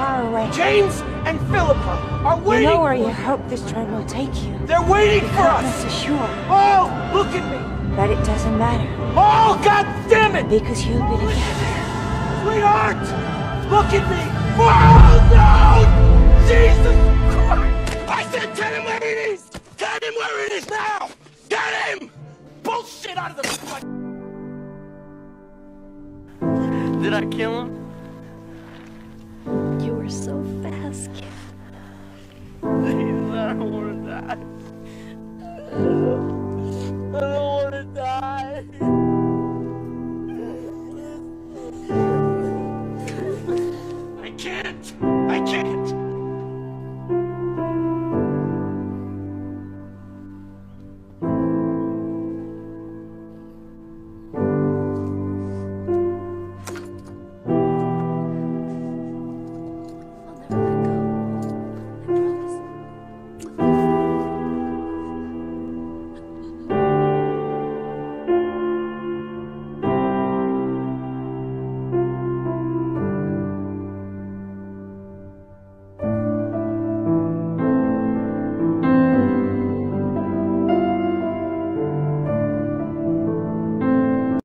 far away. James and Philippa are waiting. You know where you hope this train will take you. They're waiting for Not us. so sure. Oh, look at me. But it doesn't matter. Oh, God damn it. Because you'll be together. Sweetheart, look at me. Oh, no. Jesus Christ. I said get him where it is. Get him where it is now. Get him. Bullshit out of the... Did I kill him? You were so fast, kid. Please, I don't want to die. I don't